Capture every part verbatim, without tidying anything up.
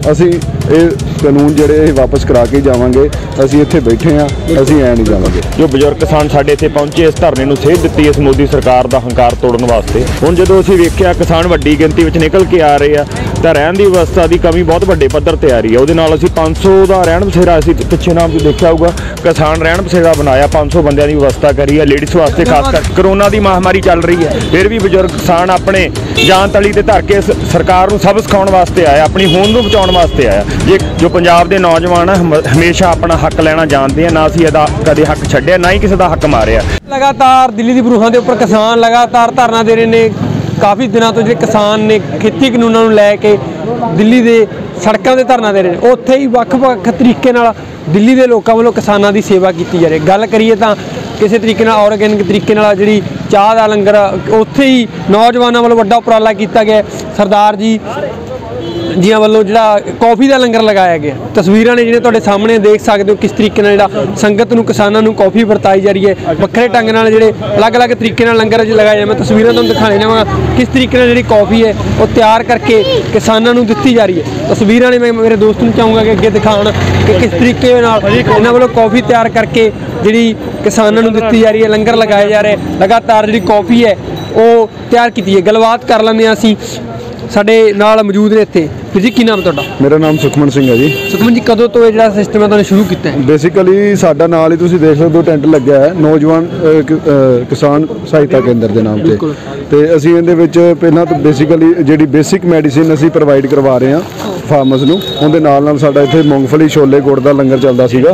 ਅਸੀਂ ਇਹ ਕਾਨੂੰਨ ਜਿਹੜੇ ਵਾਪਸ ਕਰਾ ਕੇ ਜਾਵਾਂਗੇ। ਅਸੀਂ ਇੱਥੇ ਬੈਠੇ ਹਾਂ, ਅਸੀਂ ਐ ਨਹੀਂ ਜਾਵਾਂਗੇ। ਜੋ ਬਜ਼ੁਰਗ ਕਿਸਾਨ ਸਾਡੇ ਇੱਥੇ ਪਹੁੰਚੇ ਇਸ ਧਰਨੇ ਨੂੰ ਸੇਧ ਦਿੱਤੀ ਇਸ ਮੋਦੀ ਸਰਕਾਰ ਦਾ ਹੰਕਾਰ ਤੋੜਨ ਵਾਸਤੇ। ਹੁਣ ਜਦੋਂ ਅਸੀਂ ਵੇਖਿਆ ਕਿਸਾਨ ਵੱਡੀ ਗਿਣਤੀ ਵਿੱਚ ਨਿਕਲ ਕੇ ਆ ਰਹੇ ਆ ਤਾਂ ਰਹਿਣ ਦੀ ਵਿਵਸਥਾ ਦੀ ਕਮੀ ਬਹੁਤ ਵੱਡੇ ਪੱਧਰ ਤੇ ਆ ਰਹੀ ਹੈ। ਉਹਦੇ ਨਾਲ ਅਸੀਂ ਪੰਜ ਸੌ ਦਾ ਰਹਿਣ ਬਸੇਰਾ, ਅਸੀਂ ਪਿੱਛੇ ਨਾਮ ਵੀ ਦੇਖਿਆ ਹੋਊਗਾ, ਕਿਸਾਨ ਰਹਿਣ ਬਸੇਰਾ ਬਣਾਇਆ, ਪੰਜ ਸੌ ਬੰਦਿਆਂ ਦੀ ਵਿਵਸਥਾ ਕਰੀ ਹੈ ਲੇਡੀਜ਼ ਵਾਸਤੇ। ਖਾਸ ਕਰ ਕਰੋਨਾ ਦੀ ਮਹਾਮਾਰੀ ਚੱਲ ਰਹੀ ਹੈ, ਫਿਰ ਵੀ ਬਜ਼ੁਰਗ ਕਿਸਾਨ ਆਪਣੇ ਜਾਨ ਤਲੀ ਤੇ ਧਰ ਕੇ ਸਰਕਾਰ ਨੂੰ ਸਬਕ ਸਿਖਾਉਣ ਵਾਸਤੇ ਆਇਆ, ਆਪਣੀ ਹੋਂਦ ਨੂੰ ਬਚਾਉਣ ਵਾਸਤੇ ਆਇਆ। ਜੇ ਜੋ ਪੰਜਾਬ ਦੇ ਨੌਜਵਾਨ ਹਮੇਸ਼ਾ ਆਪਣਾ ਹੱਕ ਲੈਣਾ ਜਾਣਦੇ ਆ, ਨਾ ਅਸੀਂ ਇਹਦਾ ਕਦੇ ਹੱਕ ਛੱਡਿਆ, ਨਾ ਹੀ ਕਿਸੇ ਦਾ ਹੱਕ ਮਾਰਿਆ। ਲਗਾਤਾਰ ਦਿੱਲੀ ਦੀ ਬਰੂਹਾਂ ਦੇ ਉੱਪਰ ਕਿਸਾਨ ਲਗਾਤਾਰ ਧਰਨਾ ਦੇ ਰਹੇ ਨੇ। ਕਾਫੀ ਦਿਨਾਂ ਤੋਂ ਜਿਹੜੇ ਕਿਸਾਨ ਨੇ ਖੇਤੀ ਕਾਨੂੰਨਾਂ ਨੂੰ ਲੈ ਕੇ ਦਿੱਲੀ ਦੇ ਸੜਕਾਂ 'ਤੇ ਧਰਨਾ ਦੇ ਰਹੇ ਨੇ। ਉੱਥੇ ਹੀ ਵੱਖ-ਵੱਖ ਤਰੀਕੇ ਨਾਲ ਦਿੱਲੀ ਦੇ ਲੋਕਾਂ ਵੱਲੋਂ ਕਿਸਾਨਾਂ ਦੀ ਸੇਵਾ ਕੀਤੀ ਜਾ ਰਹੀ। ਗੱਲ ਕਰੀਏ ਤਾਂ ਕਿਸੇ ਤਰੀਕੇ ਨਾਲ ਆਰਗੈਨਿਕ ਤਰੀਕੇ ਨਾਲ ਜਿਹੜੀ ਚਾਹ ਦਾ ਲੰਗਰ ਉੱਥੇ ਹੀ ਨੌਜਵਾਨਾਂ ਵੱਲੋਂ ਵੱਡਾ ਉਪਰਾਲਾ ਕੀਤਾ ਗਿਆ। ਸਰਦਾਰ ਜੀ ਜੀਆਂ ਵੱਲੋਂ ਜਿਹੜਾ ਕੌਫੀ ਦਾ ਲੰਗਰ ਲਗਾਇਆ ਗਿਆ। ਤਸਵੀਰਾਂ ਨੇ ਜਿਹੜੇ ਤੁਹਾਡੇ ਸਾਹਮਣੇ ਦੇਖ ਸਕਦੇ ਹੋ ਕਿਸ ਤਰੀਕੇ ਨਾਲ ਜਿਹੜਾ ਸੰਗਤ ਨੂੰ, ਕਿਸਾਨਾਂ ਨੂੰ ਕੌਫੀ ਵਰਤਾਈ ਜਾ ਰਹੀ ਹੈ। ਵੱਖਰੇ ਢੰਗ ਨਾਲ ਜਿਹੜੇ ਅਲੱਗ-ਅਲੱਗ ਤਰੀਕੇ ਨਾਲ ਲੰਗਰ ਲਗਾਏ। ਮੈਂ ਤਸਵੀਰਾਂ ਤੁਹਾਨੂੰ ਦਿਖਾਣੇ ਜਾਵਾਂਗਾ ਕਿਸ ਤਰੀਕੇ ਨਾਲ ਜਿਹੜੀ ਕੌਫੀ ਹੈ ਉਹ ਤਿਆਰ ਕਰਕੇ ਕਿਸਾਨਾਂ ਨੂੰ ਦਿੱਤੀ ਜਾ ਰਹੀ ਹੈ। ਤਸਵੀਰਾਂ ਨੇ ਮੈਂ ਮੇਰੇ ਦੋਸਤ ਨੂੰ ਚਾਹੂੰਗਾ ਕਿ ਅੱਗੇ ਦਿਖਾਉਣ ਕਿ ਕਿਸ ਤਰੀਕੇ ਨਾਲ ਇਹਨਾਂ ਵੱਲੋਂ ਕੌਫੀ ਤਿਆਰ ਕਰਕੇ ਜਿਹੜੀ ਕਿਸਾਨਾਂ ਨੂੰ ਦਿੱਤੀ ਜਾ ਰਹੀ ਹੈ, ਲੰਗਰ ਲਗਾਇਆ ਜਾ ਰਿਹਾ। ਲਗਾਤਾਰ ਜਿਹੜੀ ਕੌਫੀ ਹੈ ਉਹ ਤਿਆਰ ਕੀਤੀ ਹੈ। ਗੱਲਬਾਤ ਕਰ ਲੈਂਦੇ ਹਾਂ ਅਸੀਂ, ਸਾਡੇ ਨਾਲ ਮੌਜੂਦ ਨੇ ਇੱਥੇ। ਵੀਰ ਜੀ ਕੀ ਨਾਮ ਤੁਹਾਡਾ? ਮੇਰਾ ਨਾਮ ਸੁਖਮਨ ਸਿੰਘ ਹੈ ਜੀ। ਸੁਖਮਨ ਜੀ ਕਦੋਂ ਤੋਂ ਇਹ ਜਿਹੜਾ ਸਿਸਟਮ ਹੈ ਤੁਹਾਨੂੰ ਸ਼ੁਰੂ ਕੀਤਾ ਹੈ? ਬੇਸਿਕਲੀ ਸਾਡਾ ਨਾਲ ਹੀ ਤੁਸੀਂ ਦੇਖ ਸਕਦੇ ਹੋ ਟੈਂਟ ਲੱਗਿਆ ਹੈ ਨੌਜਵਾਨ ਕਿਸਾਨ ਸਹਾਇਤਾ ਕੇਂਦਰ ਦੇ ਨਾਮ ਤੇ। ਤੇ ਅਸੀਂ ਇਹਦੇ ਵਿੱਚ ਪਹਿਲਾਂ ਤਾਂ ਬੇਸਿਕਲੀ ਜਿਹੜੀ ਬੇਸਿਕ ਮੈਡੀਸਿਨ ਅਸੀਂ ਪ੍ਰੋਵਾਈਡ ਕਰਵਾ ਰਹੇ ਹਾਂ ਫਾਰਮਰਸ ਨੂੰ। ਉਹਦੇ ਨਾਲ ਨਾਲ ਸਾਡਾ ਇੱਥੇ ਮੂੰਗਫਲੀ ਛੋਲੇ ਗੁੜ ਦਾ ਲੰਗਰ ਚੱਲਦਾ ਸੀਗਾ।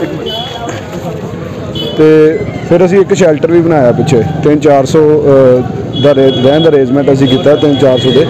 ਤੇ ਫਿਰ ਅਸੀਂ ਇੱਕ ਸ਼ੈਲਟਰ ਵੀ ਬਣਾਇਆ ਪਿੱਛੇ, ਤਿੰਨ ਚਾਰ ਸੌ ਦਾ ਰਹਿਣ ਦਾ ਅਰੇਂਜਮੈਂਟ ਅਸੀਂ ਕੀਤਾ ਤਿੰਨ ਚਾਰ ਸੌ ਦੇ।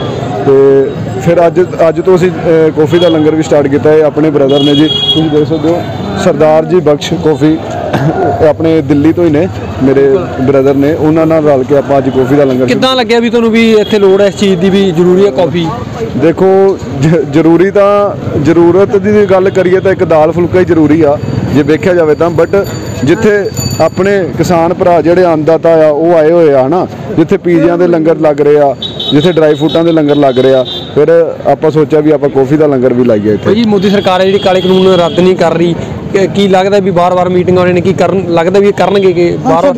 ਤੇ ਫਿਰ ਅੱਜ ਅੱਜ ਤੋਂ ਅਸੀਂ ਕੌਫੀ ਦਾ ਲੰਗਰ ਵੀ ਸਟਾਰਟ ਕੀਤਾ ਹੈ। ਆਪਣੇ ਬ੍ਰਦਰ ਨੇ ਜੀ, ਤੁਸੀਂ ਦੇਖ ਸਕਦੇ ਹੋ, ਸਰਦਾਰ ਜੀ ਬਖਸ਼ ਕੌਫੀ ਆਪਣੇ ਦਿੱਲੀ ਤੋਂ ਹੀ ਨੇ, ਮੇਰੇ ਬ੍ਰਦਰ ਨੇ, ਉਹਨਾਂ ਨਾਲ ਰਲ ਕੇ ਆਪਾਂ ਅੱਜ ਕੌਫੀ ਦਾ ਲੰਗਰ। ਕਿੱਦਾਂ ਲੱਗਿਆ ਵੀ ਤੁਹਾਨੂੰ ਵੀ ਇੱਥੇ ਲੋੜ ਹੈ ਇਸ ਚੀਜ਼ ਦੀ, ਵੀ ਜ਼ਰੂਰੀ ਹੈ ਕੌਫੀ? ਦੇਖੋ ਜ਼ਰੂਰੀ ਤਾਂ ਜ਼ਰੂਰਤ ਦੀ ਗੱਲ ਕਰੀਏ ਤਾਂ ਇੱਕ ਦਾਲ ਫੁਲਕਾ ਹੀ ਜ਼ਰੂਰੀ ਆ ਜੇ ਵੇਖਿਆ ਜਾਵੇ ਤਾਂ। ਬਟ ਜਿੱਥੇ ਆਪਣੇ ਕਿਸਾਨ ਭਰਾ ਜਿਹੜੇ ਅੰਨਦਾਤਾ ਆ ਉਹ ਆਏ ਹੋਏ ਆ ਨਾ, ਜਿੱਥੇ ਪੀਜ਼ਿਆਂ ਦੇ ਲੰਗਰ ਲੱਗ ਰਹੇ ਆ, ਜਿੱਥੇ ਡਰਾਈ ਫਰੂਟਾਂ ਦੇ ਲੰਗਰ ਲੱਗ ਰਹੇ ਆ, ਫਿਰ ਆਪਾਂ ਸੋਚਿਆ ਵੀ ਆਪਾਂ ਕੌਫੀ ਦਾ ਲੰਗਰ ਵੀ ਲਾਈਏ ਇੱਥੇ। ਜੀ ਮੋਦੀ ਸਰਕਾਰ ਹੈ ਜਿਹੜੀ ਕਾਲੇ ਕਾਨੂੰਨ ਰੱਦ ਨਹੀਂ ਕਰ ਰਹੀ, ਕੀ ਲੱਗਦਾ ਵੀ ਬਾਰ-ਬਾਰ ਮੀਟਿੰਗ ਵਾਲੇ ਨੇ ਕੀ ਕਰਨ, ਲੱਗਦਾ ਵੀ ਇਹ ਕਰਨਗੇ ਕਿ ਬਾਰ?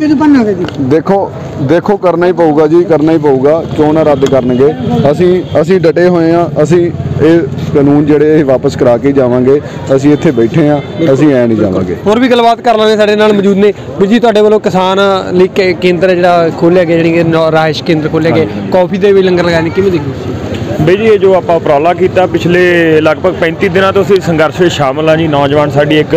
ਦੇਖੋ ਦੇਖੋ ਕਰਨਾ ਹੀ ਪਊਗਾ ਜੀ, ਕਰਨਾ ਹੀ ਪਊਗਾ, ਕਿਉਂ ਨਾ ਰੱਦ ਕਰਨਗੇ। ਅਸੀਂ ਅਸੀਂ ਡਟੇ ਹੋਏ ਆ, ਅਸੀਂ ਇਹ ਕਾਨੂੰਨ ਜਿਹੜੇ ਇਹ ਵਾਪਸ ਕਰਾ ਕੇ ਜਾਵਾਂਗੇ। ਅਸੀਂ ਇੱਥੇ ਬੈਠੇ ਹਾਂ, ਅਸੀਂ ਐ ਨਹੀਂ ਜਾਵਾਂਗੇ। ਹੋਰ ਵੀ ਗੱਲਬਾਤ ਕਰ ਲਾਂਗੇ, ਸਾਡੇ ਨਾਲ ਮੌਜੂਦ ਨੇ ਵੀ ਜੀ। ਤੁਹਾਡੇ ਵੱਲੋਂ ਕਿਸਾਨ ਲਈ ਕੇਂਦਰ ਜਿਹੜਾ ਖੋਲ੍ਹਿਆ ਗਿਆ, ਜਿਹੜੀ ਕਿ ਰਾਇਸ਼ ਕੇਂਦਰ ਖੋਲ੍ਹਿਆ ਗਿਆ, ਕੌਫੀ ਦੇ ਵੀ ਲੰਗਰ ਲਗਾਏ ਨੇ, ਕਿਵੇਂ ਦੇਖੋ ਬਈ ਜੀ? ਇਹ ਜੋ ਆਪਾਂ ਉਪਰਾਲਾ ਕੀਤਾ ਪਿਛਲੇ ਲਗਭਗ ਪੈਂਤੀ ਦਿਨਾਂ ਤੋਂ ਅਸੀਂ ਸੰਘਰਸ਼ ਵਿੱਚ ਸ਼ਾਮਲ ਹਾਂ ਜੀ। ਨੌਜਵਾਨ ਸਾਡੀ ਇੱਕ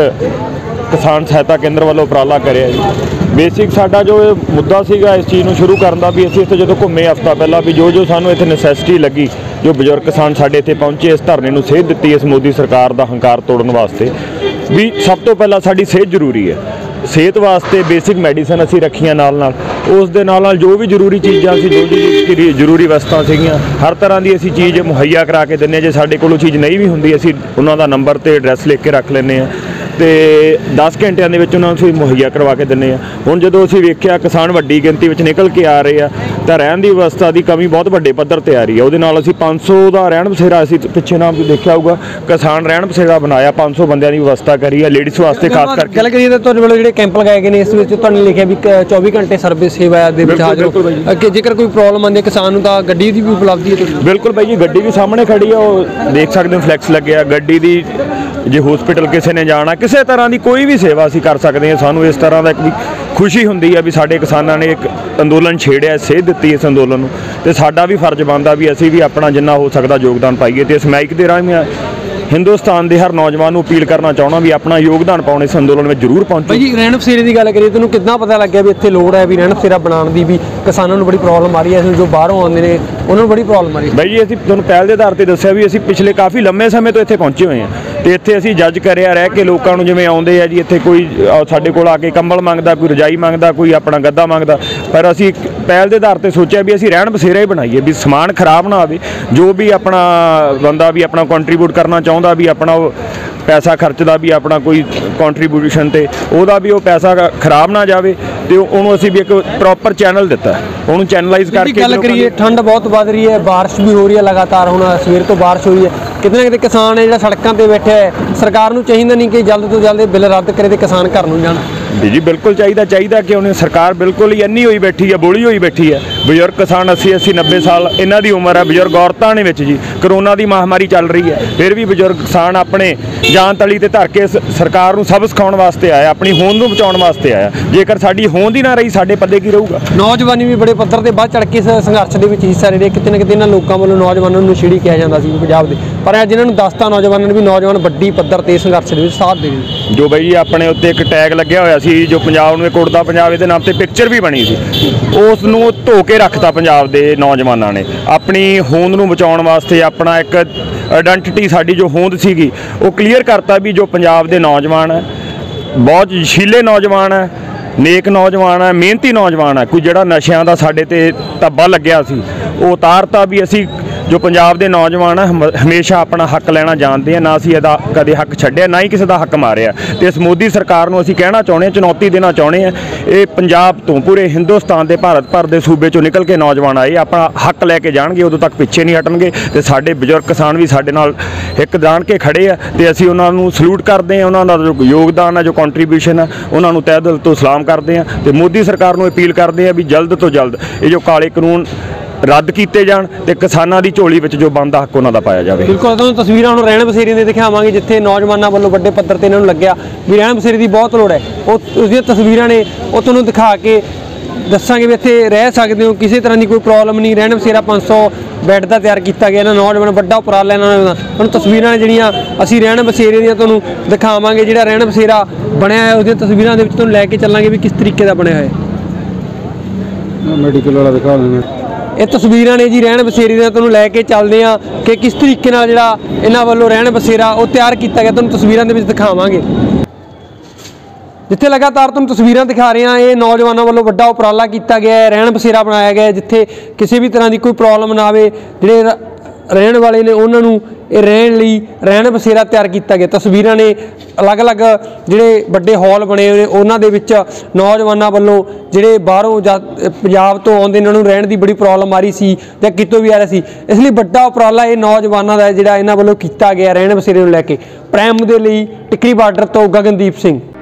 ਕਿਸਾਨ ਸਹਾਇਤਾ ਕੇਂਦਰ ਵੱਲੋਂ ਉਪਰਾਲਾ ਕਰਿਆ ਜੀ। ਬੇਸਿਕ ਸਾਡਾ ਜੋ ਇਹ ਮੁੱਦਾ ਸੀਗਾ ਇਸ ਚੀਜ਼ ਨੂੰ ਸ਼ੁਰੂ ਕਰਨ ਦਾ, ਵੀ ਅਸੀਂ ਇੱਥੇ ਜਦੋਂ ਘੁੰਮੇ ਹਫ਼ਤਾ ਪਹਿਲਾਂ, ਵੀ ਜੋ ਜੋ ਸਾਨੂੰ ਇੱਥੇ ਨੈਸੈਸਿਟੀ ਲੱਗੀ, ਜੋ ਬਜ਼ੁਰਗ ਕਿਸਾਨ ਸਾਡੇ ਇੱਥੇ ਪਹੁੰਚੇ ਇਸ ਧਰਨੇ ਨੂੰ ਸੇਧ ਦਿੱਤੀ ਇਸ ਮੋਦੀ ਸਰਕਾਰ ਦਾ ਹੰਕਾਰ ਤੋੜਨ ਵਾਸਤੇ, ਵੀ ਸਭ ਤੋਂ ਪਹਿਲਾਂ ਸਾਡੀ ਸਿਹਤ ਜ਼ਰੂਰੀ ਹੈ। ਸਿਹਤ ਵਾਸਤੇ ਬੇਸਿਕ ਮੈਡੀਸਨ ਅਸੀਂ ਰੱਖੀਆਂ, ਨਾਲ ਨਾਲ ਉਸ ਦੇ ਨਾਲ ਨਾਲ ਜੋ ਵੀ ਜ਼ਰੂਰੀ ਚੀਜ਼ਾਂ ਸੀ, ਜੋ ਵੀ ਜ਼ਰੂਰੀ ਵਸਤਾਂ ਸੀਗੀਆਂ, ਹਰ ਤਰ੍ਹਾਂ ਦੀ ਅਸੀਂ ਚੀਜ਼ ਮੁਹੱਈਆ ਕਰਾ ਕੇ ਦਿੰਦੇ ਹਾਂ। ਜੇ ਸਾਡੇ ਕੋਲੋਂ ਚੀਜ਼ ਨਹੀਂ ਵੀ ਹੁੰਦੀ, ਅਸੀਂ ਉਹਨਾਂ ਦਾ ਨੰਬਰ ਤੇ ਐਡਰੈਸ ਲਿਖ ਕੇ ਰੱਖ ਲੈਂਦੇ ਹਾਂ ਤੇ ਦਸ ਘੰਟਿਆਂ ਦੇ ਵਿੱਚ ਉਹਨਾਂ ਨੂੰ ਅਸੀਂ ਮੁਹੱਈਆ ਕਰਵਾ ਕੇ ਦਿੰਦੇ ਹਾਂ। ਹੁਣ ਜਦੋਂ ਅਸੀਂ ਵੇਖਿਆ ਕਿਸਾਨ ਵੱਡੀ ਗਿਣਤੀ ਵਿੱਚ ਨਿਕਲ ਕੇ ਆ ਰਹੇ ਆ ਤਾਂ ਰਹਿਣ ਦੀ ਵਿਵਸਥਾ ਦੀ ਕਮੀ ਬਹੁਤ ਵੱਡੇ ਪੱਧਰ ਤੇ ਆ ਰਹੀ ਹੈ। ਉਹਦੇ ਨਾਲ ਅਸੀਂ ਪੰਜ ਸੌ ਦਾ ਰਹਿਣ ਬਸੇਰਾ, ਅਸੀਂ ਪਿੱਛੇ ਨਾਮ ਵੀ ਦੇਖਿਆ ਹੋਊਗਾ, ਕਿਸਾਨ ਰਹਿਣ ਬਸੇਰਾ ਬਣਾਇਆ, ਪੰਜ ਸੌ ਬੰਦਿਆਂ ਦੀ ਵਿਵਸਥਾ ਕਰੀ ਹੈ ਲੇਡੀਜ਼ ਵਾਸਤੇ। ਖਾਸ ਕਰਕੇ ਗੱਲ ਕਰੀਏ ਤਾਂ ਤੁਹਾਡੇ ਵੱਲੋਂ ਜਿਹੜੇ ਕੈਂਪ ਲਗਾਏ ਗਏ ਨੇ, ਇਸ ਵਿੱਚ ਤੁਹਾਨੂੰ ਲਿਖਿਆ ਵੀ ਚੌਵੀ ਘੰਟੇ ਸਰਵਿਸ ਸੇਵਾ ਦੇ ਵਿੱਚ ਹਾਜ਼ਰ ਹੋ। ਅੱਗੇ ਜੇਕਰ ਕੋਈ ਪ੍ਰੋਬਲਮ ਆਉਂਦੀ ਹੈ ਕਿਸਾਨ ਨੂੰ ਤਾਂ ਗੱਡੀ ਦੀ ਵੀ ਉਪਲਬਧੀ ਹੈ? ਬਿਲਕੁਲ ਬਾਈ ਜੀ, ਗੱਡੀ ਵੀ ਸਾਹਮਣੇ ਖੜੀ ਆ, ਉਹ ਦੇਖ ਸਕਦੇ ਹੋ, ਫਲੈਕਸ ਲੱਗਿਆ ਗੱਡੀ ਦੀ। ਜੇ ਹਸਪੀਟਲ ਕਿਸੇ ਨੇ ਜਾਣਾ, ਕਿਸੇ ਤਰ੍ਹਾਂ ਦੀ ਕੋਈ ਵੀ ਸੇਵਾ ਅਸੀਂ ਕਰ ਸਕਦੇ ਹਾਂ। ਸਾਨੂੰ ਇਸ ਤਰ੍ਹਾਂ ਦਾ ਇੱਕ ਵੀ ਖੁਸ਼ੀ ਹੁੰਦੀ ਹੈ ਵੀ ਸਾਡੇ ਕਿਸਾਨਾਂ ਨੇ ਇੱਕ ਅੰਦੋਲਨ ਛੇੜਿਆ, ਸੇਧ ਦਿੱਤੀ ਇਸ ਅੰਦੋਲਨ ਨੂੰ, ਤੇ ਸਾਡਾ ਵੀ ਫਰਜ਼ ਬਣਦਾ ਵੀ ਅਸੀਂ ਵੀ ਆਪਣਾ ਜਿੰਨਾ ਹੋ ਸਕਦਾ ਯੋਗਦਾਨ ਪਾਈਏ। ਤੇ ਇਸ ਮਾਈਕ ਦੇ ਰਾਹੀਂ ਹਿੰਦੁਸਤਾਨ ਦੇ ਹਰ ਨੌਜਵਾਨ ਨੂੰ ਅਪੀਲ ਕਰਨਾ ਚਾਹੁੰਦਾ ਵੀ ਆਪਣਾ ਯੋਗਦਾਨ ਪਾਉਣ ਇਸ ਅੰਦੋਲਨ ਵਿੱਚ ਜ਼ਰੂਰ ਪਹੁੰਚੋ। ਜੀ ਰਹਿਣ ਬਸੇਰੇ ਦੀ ਗੱਲ ਕਰੀਏ, ਤੁਹਾਨੂੰ ਕਿੱਦਾਂ ਪਤਾ ਲੱਗਿਆ ਵੀ ਇੱਥੇ ਲੋੜ ਹੈ ਵੀ ਰਹਿਣ ਬਸੇਰਾ ਬਣਾਉਣ ਦੀ, ਵੀ ਕਿਸਾਨਾਂ ਨੂੰ ਬੜੀ ਪ੍ਰੋਬਲਮ ਆ ਰਹੀ ਹੈ, ਜੋ ਬਾਹਰੋਂ ਆਉਂਦੇ ਨੇ ਉਹਨਾਂ ਨੂੰ ਬੜੀ ਪ੍ਰੋਬਲਮ ਆ ਰਹੀ ਹੈ? ਬਾਈ ਜੀ ਅਸੀਂ ਤੁਹਾਨੂੰ ਪਹਿਲ ਦੇ ਆਧਾਰ ਤੇ ਦੱਸਿਆ ਵੀ ਅਸੀਂ ਪਿਛਲੇ ਕਾਫੀ ਲੰਮੇ ਸਮੇਂ ਤੋਂ ਇੱਥੇ ਪਹੁੰਚੇ ਹੋਏ ਹਾਂ ਤੇ ਇੱਥੇ ਅਸੀਂ ਜੱਜ ਕਰਿਆ ਰਹਿ ਕੇ ਲੋਕਾਂ ਨੂੰ, ਜਿਵੇਂ ਆਉਂਦੇ ਆ ਜੀ ਇੱਥੇ ਕੋਈ ਸਾਡੇ ਕੋਲ ਆ ਕੇ ਕੰਬਲ ਮੰਗਦਾ, ਕੋਈ ਰਜਾਈ ਮੰਗਦਾ, ਕੋਈ ਆਪਣਾ ਗੱਦਾ ਮੰਗਦਾ, ਪਰ ਅਸੀਂ ਪਹਿਲ ਦੇ ਆਧਾਰ ਤੇ ਸੋਚਿਆ ਵੀ ਅਸੀਂ ਰਹਿਣ ਬਸੇਰਾ ਹੀ ਬਣਾਈਏ, ਵੀ ਸਮਾਨ ਖਰਾਬ ਨਾ ਆਵੇ। ਜੋ ਵੀ ਆਪਣਾ ਬੰਦਾ ਵੀ ਆਪਣਾ ਕੰਟਰੀਬਿਊਟ ਕਰਨਾ ਚਾਹੁੰਦਾ, ਵੀ ਆਪਣਾ ਪੈਸਾ ਖਰਚਦਾ, ਵੀ ਆਪਣਾ ਕੋਈ ਕੰਟਰੀਬਿਊਸ਼ਨ ਤੇ ਉਹਦਾ ਵੀ ਉਹ ਪੈਸਾ ਖਰਾਬ ਨਾ ਜਾਵੇ, ਤੇ ਉਹਨੂੰ ਅਸੀਂ ਵੀ ਇੱਕ ਪ੍ਰੋਪਰ ਚੈਨਲ ਦਿੱਤਾ, ਉਹਨੂੰ ਚੈਨਲਾਈਜ਼ ਕਰਕੇ। ਗੱਲ ਕਰੀਏ ਠੰਡ ਬਹੁਤ ਵੱਧ ਰਹੀ ਹੈ, ਬਾਰਿਸ਼ ਵੀ ਹੋ ਰਹੀ ਹੈ ਲਗਾਤਾਰ, ਹੁਣ ਸਵੇਰ ਤੋਂ ਬਾਰਿਸ਼ ਹੋਈ ਹੈ, ਕਿਤੇ ਨਾ ਕਿਤੇ ਕਿਸਾਨ ਹੈ ਜਿਹੜਾ ਸੜਕਾਂ ਤੇ ਬੈਠਿਆ ਹੈ, ਸਰਕਾਰ ਨੂੰ ਚਾਹੀਦਾ ਨਹੀਂ ਕਿ ਜਲਦ ਤੋਂ ਜਲਦ ਇਹ ਬਿੱਲ ਰੱਦ ਕਰੇ ਤੇ ਕਿਸਾਨ ਘਰ ਨੂੰ ਜਾਣ। ਜੀ ਬਿਲਕੁਲ ਚਾਹੀਦਾ ਚਾਹੀਦਾ ਕਿ ਉਹਨੇ ਸਰਕਾਰ ਬਿਲਕੁਲ ਹੀ ਅੰਨੀ ਹੋਈ ਬੈਠੀ ਹੈ, ਬੋਲੀ ਹੋਈ ਬੈਠੀ ਹੈ। ਬਜ਼ੁਰਗ ਕਿਸਾਨ ਅੱਸੀ ਅੱਸੀ ਨੱਬੇ ਸਾਲ ਇਹਨਾਂ ਦੀ ਉਮਰ ਹੈ, ਬਜ਼ੁਰਗ ਔਰਤਾਂ ਨੇ ਵਿੱਚ ਜੀ ਕਰੋਨਾ ਦੀ ਮਹਾਮਾਰੀ ਚੱਲ ਰਹੀ ਹੈ, ਫਿਰ ਵੀ ਬਜ਼ੁਰਗ ਕਿਸਾਨ ਆਪਣੇ ਜਾਨ ਤਲੀ ਤੇ ਧਰ ਕੇ ਸ- ਸਰਕਾਰ ਨੂੰ ਸਬਕ ਸਿਖਾਉਣ ਵਾਸਤੇ ਆਇਆ, ਆਪਣੀ ਹੋਂਦ ਨੂੰ ਬਚਾਉਣ ਵਾਸਤੇ ਆਇਆ। ਜੇਕਰ ਸਾਡੀ ਹੋਂਦ ਹੀ ਨਾ ਰਹੀ, ਸਾਡੇ ਪੱਲੇ ਕੀ ਰਹੂਗਾ। ਨੌਜਵਾਨੀ ਵੀ ਬੜੇ ਪੱਧਰ ਤੇ ਵੱਧ ਚੜ੍ਹ ਕੇ ਇਸ ਸੰਘਰਸ਼ ਦੇ ਵਿੱਚ ਹਿੱਸਾ ਲੈ ਰਹੇ। ਕਿਤੇ ਨਾ ਕਿਤੇ ਇਹਨਾਂ ਲੋਕਾਂ ਵੱਲੋਂ ਨੌਜਵਾਨਾਂ ਨੂੰ ਨਸ਼ੇੜੀ ਕਿਹਾ ਜਾਂਦਾ ਸੀ ਪੰਜਾਬ ਦੇ, ਪਰ ਅੱਜ ਇਹਨਾਂ ਨੂੰ ਦੱਸਤਾ ਨੌਜਵਾਨਾਂ ਨੇ ਵੀ ਨੌਜਵਾਨ ਵੱਡੀ ਪੱਧਰ ਤੇ ਸੰਘਰਸ਼ ਦੇ ਵਿੱਚ ਸਾਥ ਦੇ ਰਹੇ ਨੇ। ਜੋ ਬਈ ਜੀ ਆਪਣੇ ਉੱਤੇ ਇੱਕ ਟੈਗ ਲੱਗਿਆ ਹੋਇਆ ਸੀ, ਜੋ ਪੰਜਾਬ ਨੂੰ ਇੱਕ ਉੜਦਾ ਪੰਜਾਬ ਇਹਦੇ ਨਾਮ ਤੇ ਪਿਕਚਰ ਵੀ ਬਣੀ ਸੀ, ਉਸ ਨੂੰ ਧੋ ਕੇ ਰੱਖਤਾ ਪੰਜਾਬ ਦੇ ਨੌਜਵਾਨਾਂ ਨੇ। ਆਪਣੀ ਹੋਂਦ ਨੂੰ ਬਚਾਉਣ ਵਾਸਤੇ ਆਪਣਾ ਇੱਕ ਆਇਡੈਂਟੀਟੀ, ਸਾਡੀ ਜੋ ਹੋਂਦ ਸੀਗੀ ਉਹ ਕਲੀਅਰ ਕਰਤਾ ਵੀ ਜੋ ਪੰਜਾਬ ਦੇ ਨੌਜਵਾਨ ਹੈ, ਬਹੁਤ ਜਸ਼ੀਲੇ ਨੌਜਵਾਨ ਹੈ, ਨੇਕ ਨੌਜਵਾਨ ਹੈ, ਮਿਹਨਤੀ ਨੌਜਵਾਨ ਹੈ। ਕੋਈ ਜਿਹੜਾ ਨਸ਼ਿਆਂ ਦਾ ਸਾਡੇ ਤੇ ਧੱਬਾ ਲੱਗਿਆ ਸੀ ਉਹ ਉਤਾਰਤਾ ਵੀ ਅਸੀਂ ਜੋ ਪੰਜਾਬ ਦੇ ਨੌਜਵਾਨ ਆ ਹਮ- ਹਮੇਸ਼ਾ ਆਪਣਾ ਹੱਕ ਲੈਣਾ ਜਾਣਦੇ ਆ, ਨਾ ਅਸੀਂ ਇਹਦਾ ਕਦੇ ਹੱਕ ਛੱਡਿਆ, ਨਾ ਹੀ ਕਿਸੇ ਦਾ ਹੱਕ ਮਾਰਿਆ। ਤੇ ਇਸ ਮੋਦੀ ਸਰਕਾਰ ਨੂੰ ਅਸੀਂ ਕਹਿਣਾ ਚਾਹੁੰਦੇ ਹਾਂ, ਚੁਣੌਤੀ ਦੇਣਾ ਚਾਹੁੰਦੇ ਹਾਂ, ਇਹ ਪੰਜਾਬ ਤੋਂ ਪੂਰੇ ਹਿੰਦੁਸਤਾਨ ਦੇ ਭਾਰਤ ਭਰ ਦੇ ਸੂਬੇ ਚੋਂ ਨਿਕਲ ਕੇ ਨੌਜਵਾਨ ਆਏ, ਆਪਣਾ ਹੱਕ ਲੈ ਕੇ ਜਾਣਗੇ, ਉਦੋਂ ਤੱਕ ਪਿੱਛੇ ਨਹੀਂ ਹਟਣਗੇ। ਤੇ ਸਾਡੇ ਬਜ਼ੁਰਗ ਕਿਸਾਨ ਵੀ ਸਾਡੇ ਨਾਲ ਇੱਕ ਜਾਣ ਕੇ ਖੜੇ ਆ ਤੇ ਅਸੀਂ ਉਹਨਾਂ ਨੂੰ ਸਲੂਟ ਕਰਦੇ ਹਾਂ। ਉਹਨਾਂ ਦਾ ਜੋ ਯੋਗਦਾਨ ਹੈ, ਜੋ ਕੰਟਰੀਬਿਊਸ਼ਨ ਹੈ, ਉਹਨਾਂ ਨੂੰ ਤਹਿ ਦਿਲ ਤੋਂ ਸਲਾਮ ਕਰਦੇ ਹਾਂ ਤੇ ਮੋਦੀ ਸਰਕਾਰ ਨੂੰ ਅਪੀਲ ਕਰਦੇ ਹਾਂ ਵੀ ਜਲਦ ਤੋਂ ਜਲਦ ਇਹ ਜੋ ਕਾਲੇ ਕਾਨੂੰਨ ਰੱਦ ਕੀਤੇ ਜਾਣ ਤੇ ਕਿਸਾਨਾਂ ਦੀ ਝੋਲੀ ਵਿੱਚ ਜੋ ਬਣਦਾ ਹੱਕ ਉਹਨਾਂ ਦਾ ਪਾਇਆ ਜਾਵੇ। ਬਿਲਕੁਲ, ਤੁਹਾਨੂੰ ਤਸਵੀਰਾਂ ਨੂੰ ਰਹਿਣ ਬਸੇਰੇ ਦੇ ਦਿਖਾਵਾਂਗੇ ਜਿੱਥੇ ਨੌਜਵਾਨਾਂ ਵੱਲੋਂ ਵੱਡੇ ਪੱਧਰ ਤੇ ਇਹਨਾਂ ਨੂੰ ਲੱਗਿਆ ਵੀ ਰਹਿਣ ਬਸੇਰੇ ਦੀ ਬਹੁਤ ਲੋੜ ਹੈ। ਉਹ ਉਸਦੀਆਂ ਤਸਵੀਰਾਂ ਨੇ, ਉਹ ਤੁਹਾਨੂੰ ਦਿਖਾ ਕੇ ਦੱਸਾਂਗੇ ਵੀ ਇੱਥੇ ਰਹਿ ਸਕਦੇ ਹੋ, ਕਿਸੇ ਤਰ੍ਹਾਂ ਦੀ ਕੋਈ ਪ੍ਰੋਬਲਮ ਨਹੀਂ। ਰਹਿਣ ਬਸੇਰਾ ਪੰਜ ਸੌ ਬੈੱਡ ਦਾ ਤਿਆਰ ਕੀਤਾ ਗਿਆ ਇਹਨਾਂ ਨੌਜਵਾਨ, ਵੱਡਾ ਉਪਰਾਲਾ ਇਹਨਾਂ ਦਾ। ਤੁਹਾਨੂੰ ਤਸਵੀਰਾਂ ਨੇ ਜਿਹੜੀਆਂ ਅਸੀਂ ਰਹਿਣ ਬਸੇਰੇ ਦੀਆਂ ਤੁਹਾਨੂੰ ਦਿਖਾਵਾਂਗੇ। ਜਿਹੜਾ ਰਹਿਣ ਬਸੇਰਾ ਬਣਿਆ ਹੈ ਉਹਦੀਆਂ ਤਸਵੀਰਾਂ ਦੇ ਵਿੱਚ ਤੁਹਾਨੂੰ ਲੈ ਕੇ ਚੱਲਾਂਗੇ ਵੀ ਕਿਸ ਤਰੀਕੇ ਦਾ ਬਣਿਆ ਹੋਇਆ ਹੈ। ਮੈਡੀਕਲ ਵਾਲਾ ਦਿਖਾ ਦੇਣਾ। ਇਹ ਤਸਵੀਰਾਂ ਨੇ ਜੀ ਰਹਿਣ ਬਸੇਰੇ ਦੀਆਂ, ਤੁਹਾਨੂੰ ਲੈ ਕੇ ਚੱਲਦੇ ਆ ਕਿ ਕਿਸ ਤਰੀਕੇ ਨਾਲ ਜਿਹੜਾ ਇਹਨਾਂ ਵੱਲੋਂ ਰਹਿਣ ਬਸੇਰਾ ਉਹ ਤਿਆਰ ਕੀਤਾ ਗਿਆ, ਤੁਹਾਨੂੰ ਤਸਵੀਰਾਂ ਦੇ ਵਿੱਚ ਦਿਖਾਵਾਂਗੇ। ਜਿੱਥੇ ਲਗਾਤਾਰ ਤੁਹਾਨੂੰ ਤਸਵੀਰਾਂ ਦਿਖਾ ਰਹੇ ਹਾਂ, ਇਹ ਨੌਜਵਾਨਾਂ ਵੱਲੋਂ ਵੱਡਾ ਉਪਰਾਲਾ ਕੀਤਾ ਗਿਆ ਹੈ, ਰਹਿਣ ਬਸੇਰਾ ਬਣਾਇਆ ਗਿਆ ਹੈ ਜਿੱਥੇ ਕਿਸੇ ਵੀ ਤਰ੍ਹਾਂ ਦੀ ਕੋਈ ਪ੍ਰੋਬਲਮ ਨਾ ਆਵੇ। ਜਿਹੜੇ ਰ- ਰਹਿਣ ਵਾਲੇ ਨੇ ਉਹਨਾਂ ਨੂੰ ਇਹ ਰਹਿਣ ਲਈ ਰਹਿਣ ਬਸੇਰਾ ਤਿਆਰ ਕੀਤਾ ਗਿਆ। ਤਸਵੀਰਾਂ ਨੇ ਅਲੱਗ-ਅਲੱਗ ਜਿਹੜੇ ਵੱਡੇ ਹਾਲ ਬਣੇ ਹੋਏ ਨੇ ਉਹਨਾਂ ਦੇ ਵਿੱਚ ਨੌਜਵਾਨਾਂ ਵੱਲੋਂ ਜਿਹੜੇ ਬਾਹਰੋਂ ਜਾਂ ਪੰਜਾਬ ਤੋਂ ਆਉਂਦੇ ਇਹਨਾਂ ਨੂੰ ਰਹਿਣ ਦੀ ਬੜੀ ਪ੍ਰੋਬਲਮ ਆ ਰਹੀ ਸੀ ਜਾਂ ਕਿਤੋਂ ਵੀ ਆ ਰਹੀ ਸੀ, ਇਸ ਲਈ ਵੱਡਾ ਉਪਰਾਲਾ ਇਹ ਨੌਜਵਾਨਾਂ ਦਾ ਜਿਹੜਾ ਇਹਨਾਂ ਵੱਲੋਂ ਕੀਤਾ ਗਿਆ ਰਹਿਣ ਬਸੇਰੇ ਨੂੰ ਲੈ ਕੇ। ਪ੍ਰਾਈਮ ਦੇ ਲਈ ਟਿੱਕਰੀ ਬਾਰਡਰ ਤੋਂ ਗਗਨਦੀਪ ਸਿੰਘ।